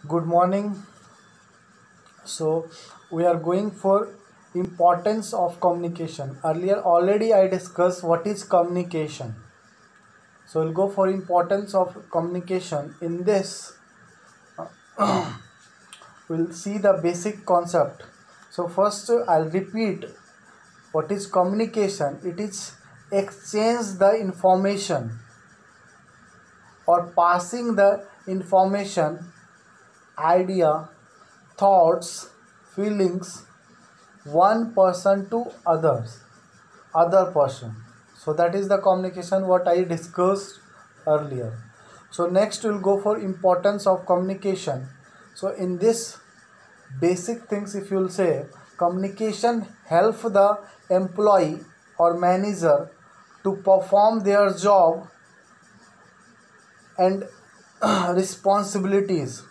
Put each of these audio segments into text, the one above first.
Good morning. So we are going for importance of communication. Earlier already I discussed what is communication. So we'll go for importance of communication. In this we'll see the basic concept. So first I'll repeat what is communication. It is exchange the information or passing the information, idea, thoughts, feelings one person to other person. So that is the communication what I discussed earlier. So next we'll go for importance of communication. So in this basic things, if you'll say, communication help the employee or manager to perform their job and responsibilities.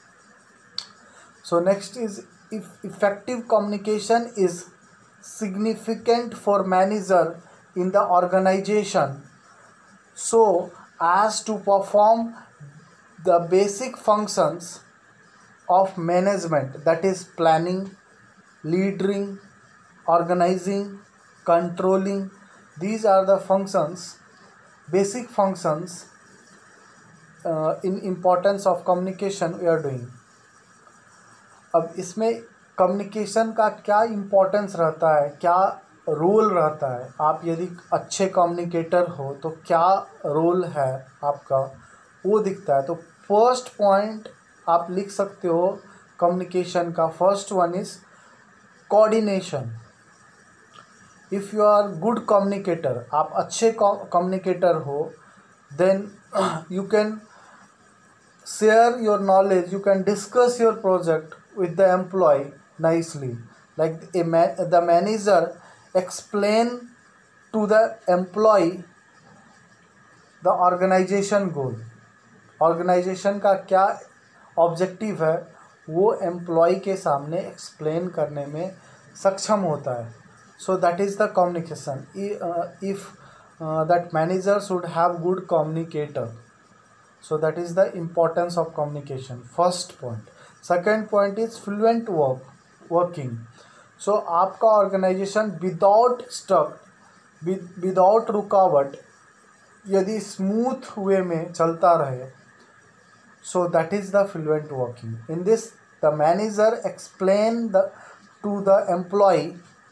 So next is, if effective communication is significant for manager in the organization so as to perform the basic functions of management, that is planning, leading, organizing, controlling. These are the functions, basic functions in importance of communication we are doing. अब इसमें communication का क्या importance रहता है, क्या role रहता है, आप यदि अच्छे कम्युनिकेटर हो तो क्या रोल है आपका, वो दिखता है. तो फर्स्ट पॉइंट आप लिख सकते हो कम्युनिकेशन का. First one is coordination. If you are good communicator, आप अच्छे कम्युनिकेटर हो, then you can share your knowledge, you can discuss your project with the employee nicely. Like the manager explain to the employee the organization goal, organization का क्या objective है, वो employ के सामने explain करने में सक्षम होता है. So that is the communication. If that manager should have good communicator. So that is the importance of communication. First point. Second point is fluent working. So आपका organization without stuck, without रुकावट, यदि smooth way में चलता रहे, so that is the fluent working. In this, the manager explain to the employee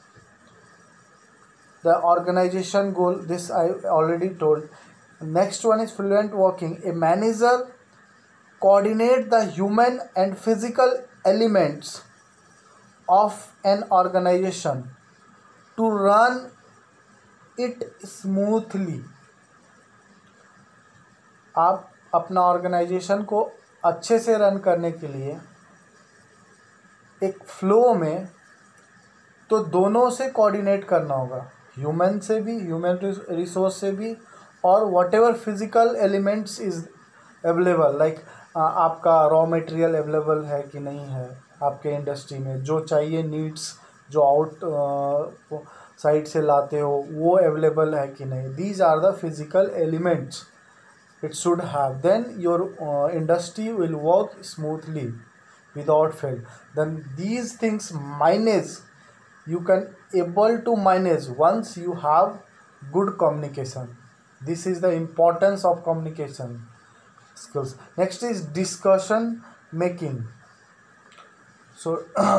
the organization goal. This I already told. Next one is fluent working. A manager coordinate the human and physical elements of an organization to run it smoothly. आप अपना organisation को अच्छे से run करने के लिए एक flow में तो दोनों से कोऑर्डिनेट करना होगा, ह्यूमन से भी, ह्यूमन रिसोर्स से भी, और whatever physical elements is available. Like आपका रॉ मटेरियल अवेलेबल है कि नहीं है आपके इंडस्ट्री में, जो चाहिए नीड्स जो आउट साइड से लाते हो वो अवेलेबल है कि नहीं. These are the physical elements it should have. Then your industry will work smoothly without fail. Then these things manage, you can able to manage once you have good communication. This is the importance of communication skills. Next is discussion making. So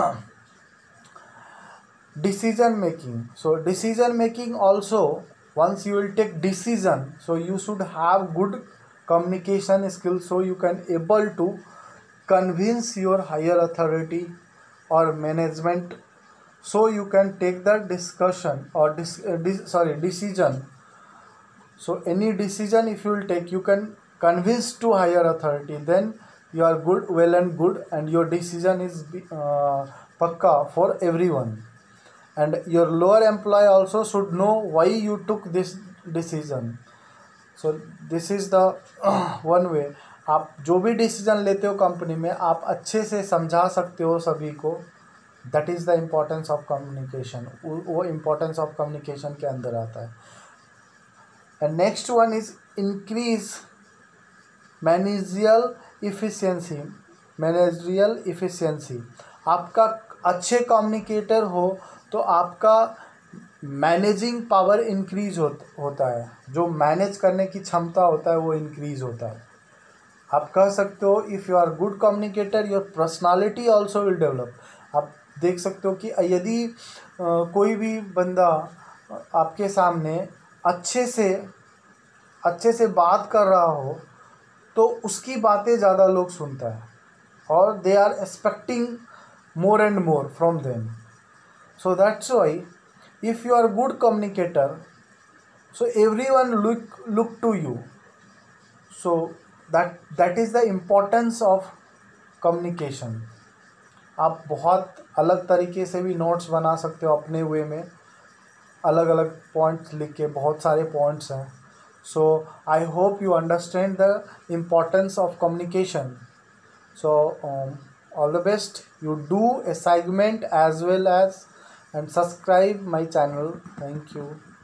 decision making. So decision making also, once you will take decision, so you should have good communication skills, so you can able to convince your higher authority or management, so you can take the discussion or decision. So any decision if you will take, you can convince to higher authority, then you are good, well and good, and your decision is pakka for everyone. And your lower employee also should know why you took this decision. So this is the one way. आप जो भी decision लेते हो company में, आप अच्छे से समझा सकते हो सभी को. That is the importance of communication. वो इम्पोर्टेंस ऑफ कम्युनिकेशन के अंदर आता है. And next one is increase managerial efficiency. Managerial efficiency. आपका अच्छे कम्युनिकेटर हो तो आपका मैनेजिंग पावर इंक्रीज होता है, जो मैनेज करने की क्षमता होता है वो इंक्रीज होता है। आप कह सकते हो if you are good communicator your personality also will develop. आप देख सकते हो कि यदि कोई भी बंदा आपके सामने अच्छे से बात कर रहा हो तो उसकी बातें ज़्यादा लोग सुनता है और they are expecting more and more from them. So that's why if you are good communicator, so everyone look to you. So that is the importance of communication. आप बहुत अलग तरीके से भी नोट्स बना सकते हो अपने वे में, अलग अलग पॉइंट्स लिख के, बहुत सारे पॉइंट्स हैं. So I hope you understand the importance of communication. So all the best. You do assignment as well as and subscribe my channel. Thank you.